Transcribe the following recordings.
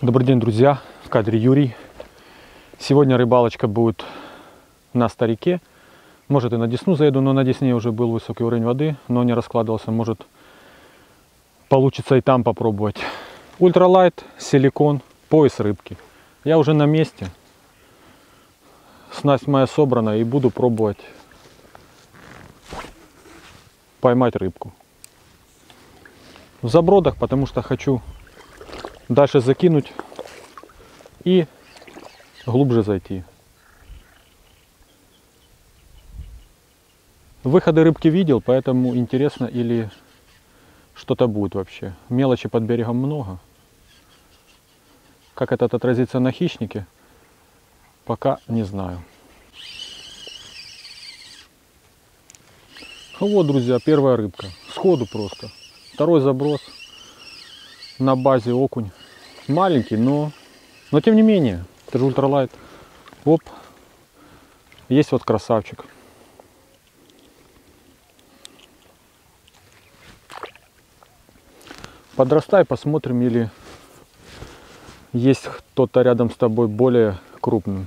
Добрый день, друзья! В кадре Юрий. Сегодня рыбалочка будет на Старике. Может и на Десну заеду, но на Десне уже был высокий уровень воды, но не раскладывался. Может получится и там попробовать. Ультралайт, силикон, пояс рыбки. Я уже на месте. Снасть моя собрана и буду пробовать поймать рыбку. В забродах, потому что хочу дальше закинуть и глубже зайти. Выходы рыбки видел, поэтому интересно, или что-то будет вообще. Мелочи под берегом много. Как это отразится на хищнике, пока не знаю. Вот, друзья, первая рыбка. Сходу просто. Второй заброс. На базе окунь. Маленький, но тем не менее. Это же ультралайт. Оп. Есть вот красавчик. Подрастай, посмотрим, или есть кто-то рядом с тобой более крупный.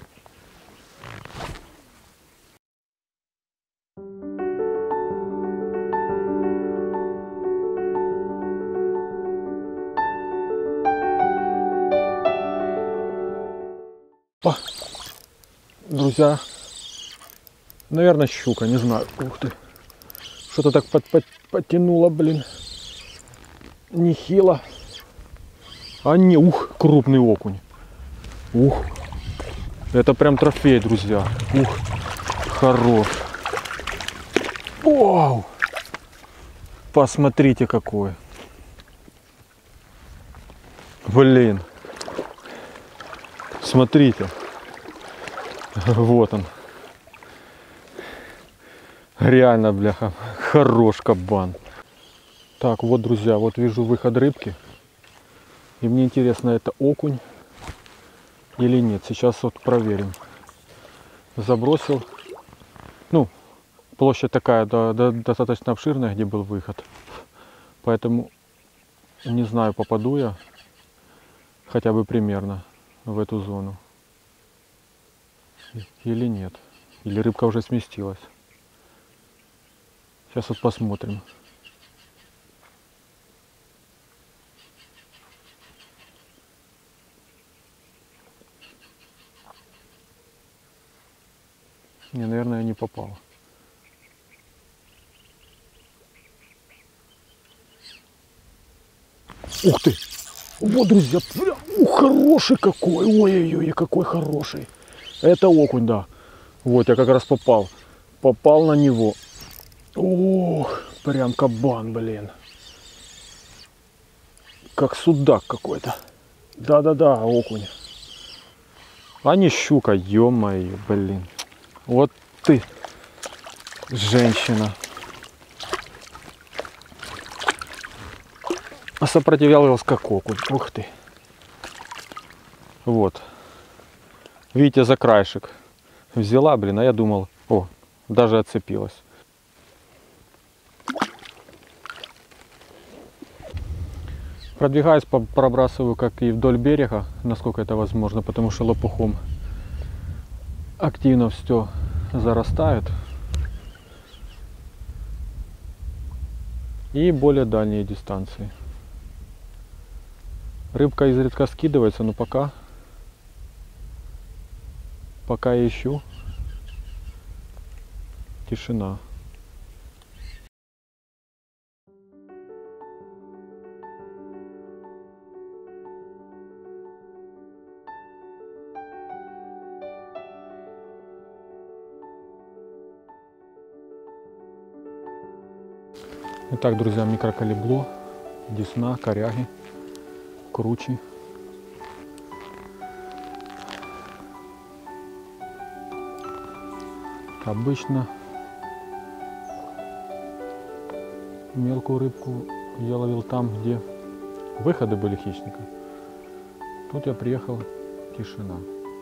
О, друзья, наверное, щука, не знаю. Ух ты, что-то так подтянуло, блин. Нехило. А не, ух, крупный окунь. Ух, это прям трофей, друзья. Ух, хорош. Вау, посмотрите какой. Блин. Смотрите. Вот он. Реально, бляха, хорош кабан. Так, вот, друзья, вот вижу выход рыбки. И мне интересно, это окунь или нет. Сейчас вот проверим. Забросил. Ну, площадь такая, достаточно обширная, где был выход. Поэтому не знаю, попаду я хотя бы примерно в эту зону или нет. Или рыбка уже сместилась. Сейчас вот посмотрим. Не, наверное, я не попал. Ух ты! Вот, друзья, прям, хороший какой! Ой-ой-ой, какой хороший! Это окунь, да. Вот, я как раз попал. Попал на него. Ох, прям кабан, блин. Как судак какой-то. Да-да-да, окунь. А не щука, ё-моё, блин. Вот ты, женщина. А сопротивлялась как окунь. Ух ты. Вот. Видите, за краешек взяла, блин, а я думал, о, даже отцепилась. Продвигаюсь, пробрасываю, как и вдоль берега, насколько это возможно, потому что лопухом активно все зарастает. И более дальние дистанции. Рыбка изредка скидывается, но пока я ищу, тишина. Итак, друзья, микрокалибло, десна, коряги, кручи. Обычно мелкую рыбку я ловил там, где выходы были хищника. Тут я приехал, тишина.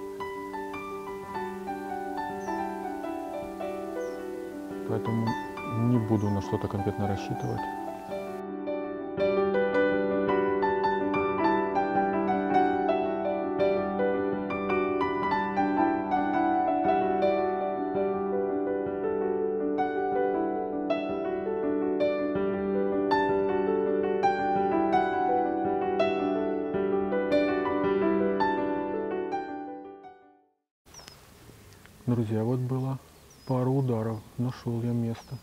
Поэтому не буду на что-то конкретно рассчитывать. Друзья, вот было пару ударов. Нашел я место.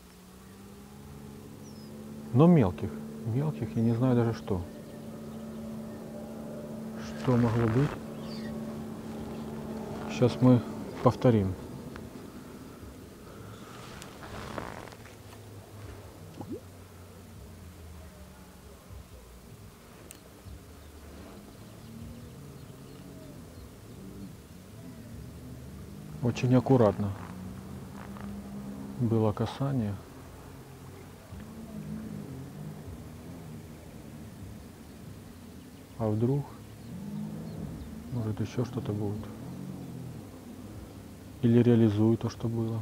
Но мелких. Мелких, я не знаю даже что. Что могло быть? Сейчас мы повторим. Очень аккуратно было касание. А вдруг, может, еще что-то будет. Или реализую то, что было.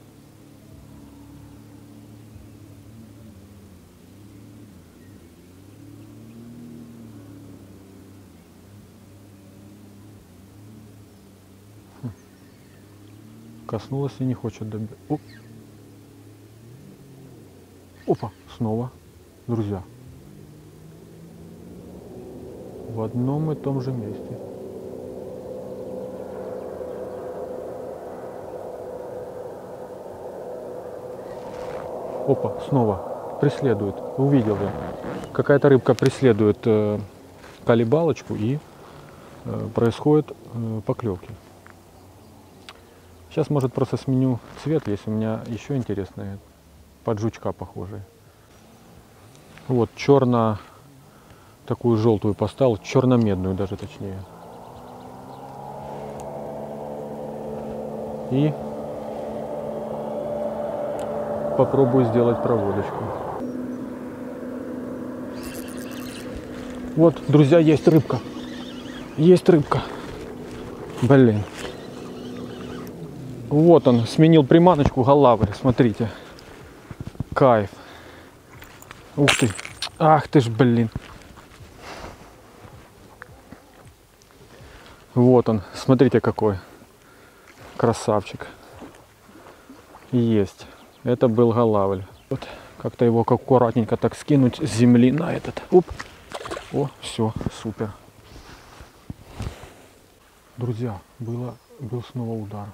Коснулась и не хочет добить. Опа, снова, друзья. В одном и том же месте. Опа, снова преследует. Увидел я. Какая-то рыбка преследует колебалочку и происходит поклевки. Сейчас, может, просто сменю цвет, если у меня еще интересные, под жучка похожие. Вот, черно, такую желтую поставил, черно-медную даже точнее. И попробую сделать проводочку. Вот, друзья, есть рыбка. Есть рыбка. Блин. Вот он, сменил приманочку, голавль, смотрите. Кайф. Ух ты. Ах ты ж, блин. Вот он, смотрите какой. Красавчик. Есть. Это был голавль. Вот как-то его аккуратненько так скинуть с земли на этот. Оп. О, все, супер. Друзья, был снова удар.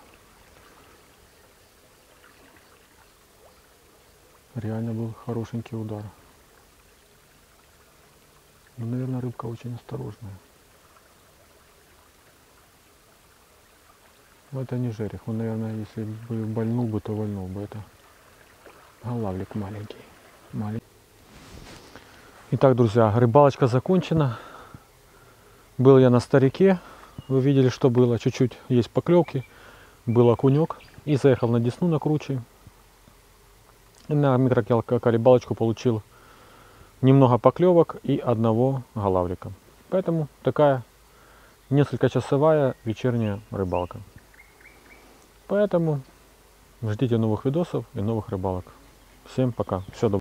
Реально был хорошенький удар. Ну, наверное, рыбка очень осторожная. Но это не жерех. Он, наверное, если бы больнул бы, то вольнул бы. Это голавлик маленький. Итак, друзья, рыбалочка закончена. Был я на старике. Вы видели, что было. Чуть-чуть есть поклевки. Был окунек. И заехал на Десну на круче. И на микрокалибалочку получил немного поклевок и одного голавлика. Поэтому такая несколькочасовая вечерняя рыбалка. Поэтому ждите новых видосов и новых рыбалок. Всем пока. Все доброго.